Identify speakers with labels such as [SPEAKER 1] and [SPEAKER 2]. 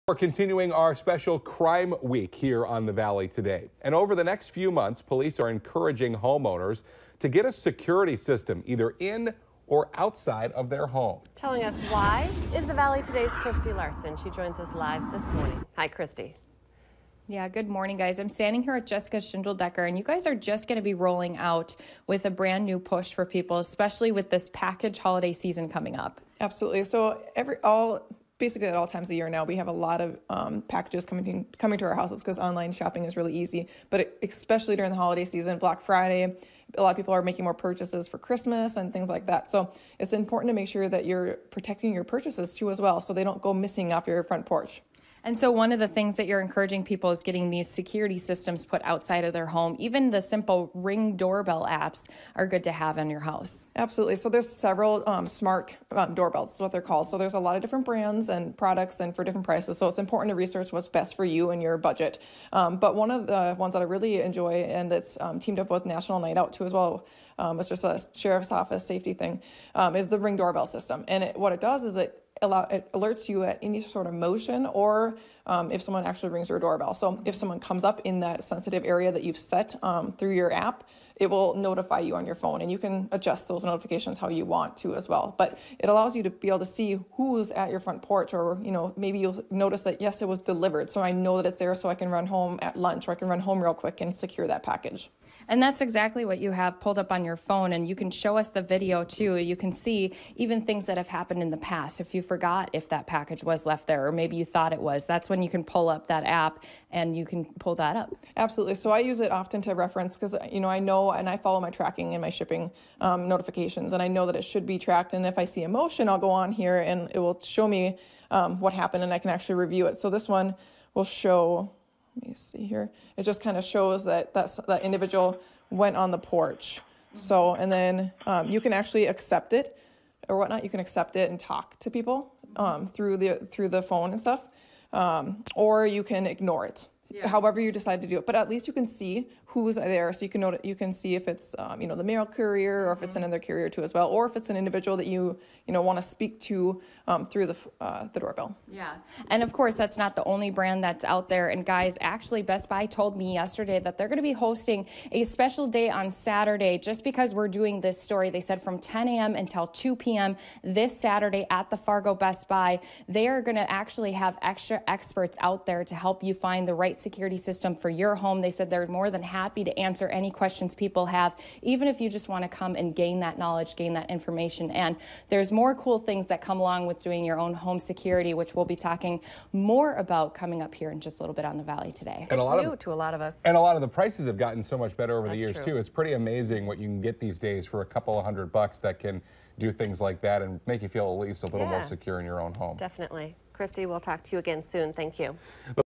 [SPEAKER 1] We're continuing our special crime week here on the Valley today. And over the next few months, police are encouraging homeowners to get a security system either in or outside of their home.
[SPEAKER 2] Telling us why is the Valley Today's Christy Larson. She joins us live this morning. Hi, Christy.
[SPEAKER 3] Yeah, good morning, guys. I'm standing here with Jessica Schindeldecker, and you guys are just going to be rolling out with a brand new push for people, especially with this package holiday season coming up.
[SPEAKER 4] Absolutely. So basically at all times of the year now, we have a lot of packages coming to our houses because online shopping is really easy. But especially during the holiday season, Black Friday, a lot of people are making more purchases for Christmas and things like that. So it's important to make sure that you're protecting your purchases too as well, so they don't go missing off your front porch.
[SPEAKER 3] And so one of the things that you're encouraging people is getting these security systems put outside of their home. Even the simple Ring doorbell apps are good to have in your house.
[SPEAKER 4] Absolutely. So there's several smart doorbells, is what they're called. So there's a lot of different brands and products and for different prices. So it's important to research what's best for you and your budget. But one of the ones that I really enjoy, and it's teamed up with National Night Out too as well, it's just a sheriff's office safety thing, is the Ring doorbell system. And what it does is it alerts you at any sort of motion or if someone actually rings your doorbell. So if someone comes up in that sensitive area that you've set through your app, it will notify you on your phone, and you can adjust those notifications how you want to as well. But it allows you to be able to see who's at your front porch, or maybe you'll notice that yes, it was delivered, so I know that it's there, so I can run home at lunch, or I can run home real quick and secure that package.
[SPEAKER 3] And that's exactly what you have pulled up on your phone, and you can show us the video too. You can see even things that have happened in the past. If you forgot if that package was left there, or maybe you thought it was, that's when you can pull up that app and you can pull that up.
[SPEAKER 4] Absolutely. So I use it often to reference because I know and I follow my tracking and my shipping notifications, and I know that it should be tracked. And if I see a motion, I'll go on here and it will show me what happened, and I can actually review it. So this one will show. Let me see here. It just kind of shows that that individual went on the porch. So, and then you can actually accept it or whatnot. You can accept it and talk to people through the phone and stuff, or you can ignore it. Yeah. However you decide to do it, but at least you can see who's there, so you can see if it's the mail courier, or if it's another courier too as well, or if it's an individual that you want to speak to through the doorbell.
[SPEAKER 3] Yeah, and of course that's not the only brand that's out there. And guys, actually Best Buy told me yesterday that they're going to be hosting a special day on Saturday, just because we're doing this story. They said from 10 a.m. until 2 p.m. this Saturday at the Fargo Best Buy. They are going to actually have extra experts out there to help you find the right security system for your home. They said they're more than happy to answer any questions people have, even if you just want to come and gain that knowledge, gain that information. And there's more cool things that come along with doing your own home security, which we'll be talking more about coming up here in just a little bit on the Valley today.
[SPEAKER 2] And it's new to a lot of us.
[SPEAKER 1] And a lot of the prices have gotten so much better over the years too. It's pretty amazing what you can get these days for a couple of $100 that can do things like that and make you feel at least a little more secure in your own home.
[SPEAKER 2] Definitely. Christy, we'll talk to you again soon. Thank you.